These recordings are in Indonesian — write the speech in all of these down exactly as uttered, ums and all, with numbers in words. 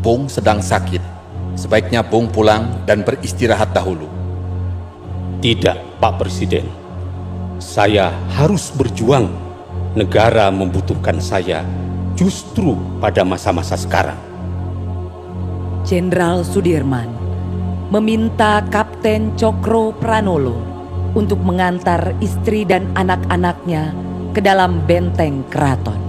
Bung sedang sakit. Sebaiknya Bung pulang dan beristirahat dahulu. Tidak, Pak Presiden. Saya harus berjuang. Negara membutuhkan saya justru pada masa-masa sekarang. Jenderal Sudirman meminta Kapten Cokro Pranolo untuk mengantar istri dan anak-anaknya ke dalam benteng keraton.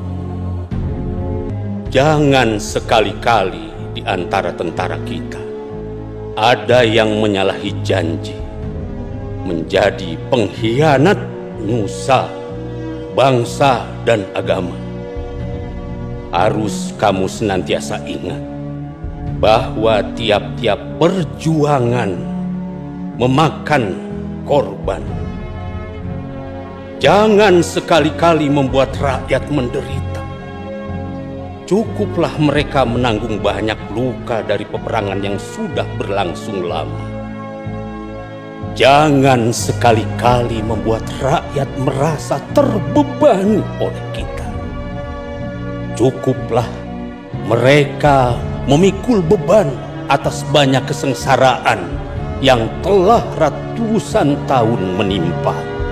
Jangan sekali-kali di antara tentara kita ada yang menyalahi janji, menjadi pengkhianat nusa, bangsa, dan agama. Harus kamu senantiasa ingat bahwa tiap-tiap perjuangan memakan korban. Jangan sekali-kali membuat rakyat menderita. Cukuplah mereka menanggung banyak luka dari peperangan yang sudah berlangsung lama. Jangan sekali-kali membuat rakyat merasa terbebani oleh kita. Cukuplah mereka memikul beban atas banyak kesengsaraan yang telah ratusan tahun menimpa.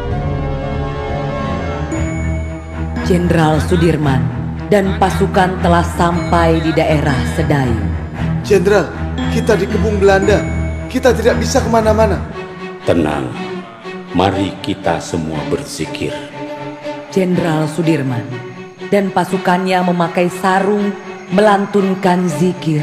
Jenderal Sudirman dan pasukan telah sampai di daerah Sedayu. Jenderal, kita dikepung Belanda. Kita tidak bisa kemana-mana. Tenang, mari kita semua berzikir. Jenderal Sudirman dan pasukannya memakai sarung melantunkan zikir.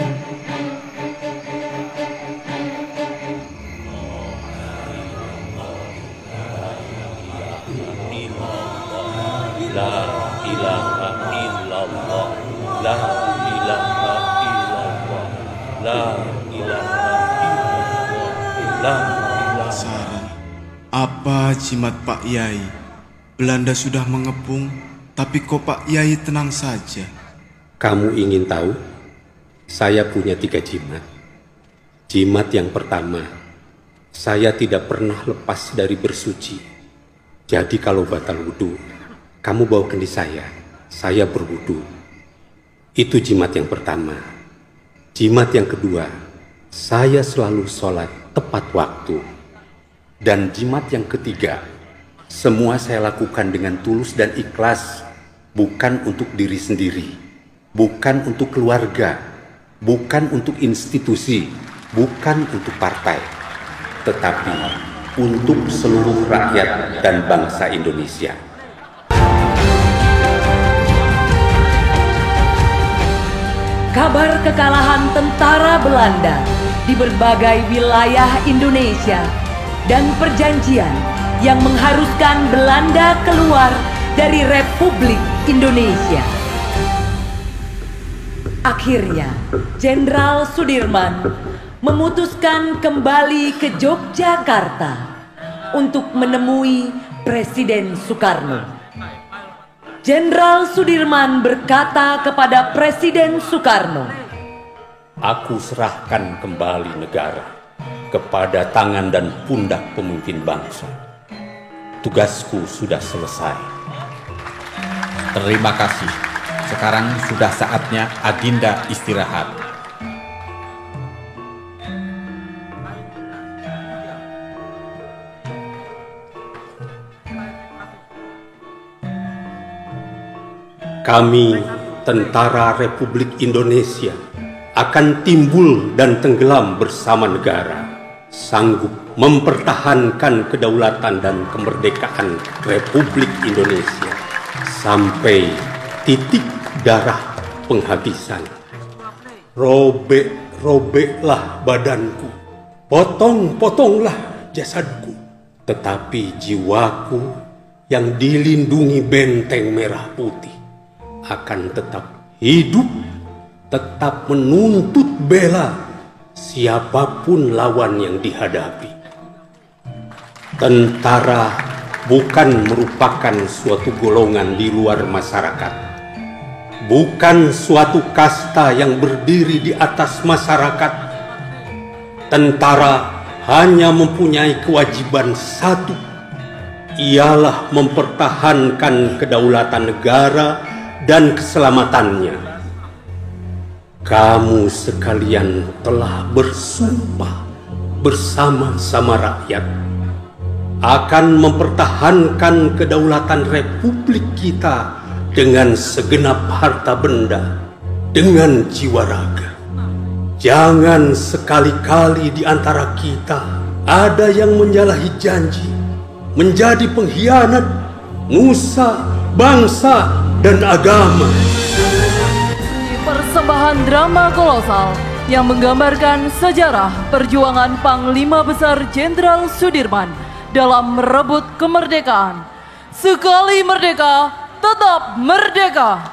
La ilaha illallah, la ilaha illallah, la ilaha illallah, la ilaha. Sari, apa jimat Pak Yai? Belanda sudah mengepung, tapi kok Pak Yai tenang saja? Kamu ingin tahu? Saya punya tiga jimat. Jimat yang pertama, saya tidak pernah lepas dari bersuci. Jadi kalau batal wudhu, kamu bawa kendi saya, saya berwudu. Itu jimat yang pertama. Jimat yang kedua, saya selalu sholat tepat waktu. Dan jimat yang ketiga, semua saya lakukan dengan tulus dan ikhlas, bukan untuk diri sendiri, bukan untuk keluarga, bukan untuk institusi, bukan untuk partai, tetapi untuk seluruh rakyat dan bangsa Indonesia. Kabar kekalahan tentara Belanda di berbagai wilayah Indonesia dan perjanjian yang mengharuskan Belanda keluar dari Republik Indonesia. Akhirnya, Jenderal Sudirman memutuskan kembali ke Yogyakarta untuk menemui Presiden Soekarno. Jenderal Sudirman berkata kepada Presiden Soekarno, "Aku serahkan kembali negara kepada tangan dan pundak pemimpin bangsa. Tugasku sudah selesai." Terima kasih. Sekarang sudah saatnya Adinda istirahat. Kami, Tentara Republik Indonesia, akan timbul dan tenggelam bersama negara, sanggup mempertahankan kedaulatan dan kemerdekaan Republik Indonesia sampai titik darah penghabisan. Robek-robeklah badanku, potong-potonglah jasadku, tetapi jiwaku yang dilindungi benteng merah putih akan tetap hidup, tetap menuntut bela siapapun lawan yang dihadapi. Tentara bukan merupakan suatu golongan di luar masyarakat, bukan suatu kasta yang berdiri di atas masyarakat. Tentara hanya mempunyai kewajiban satu, ialah mempertahankan kedaulatan negara dan keselamatannya. kamu sekalian telah bersumpah bersama-sama rakyat akan mempertahankan kedaulatan Republik kita dengan segenap harta benda, dengan jiwa raga. Jangan sekali-kali di antara kita ada yang menyalahi janji, menjadi pengkhianat nusa, bangsa, dan agama. Persembahan drama kolosal yang menggambarkan sejarah perjuangan Panglima Besar Jenderal Sudirman dalam merebut kemerdekaan. Sekali merdeka, tetap merdeka.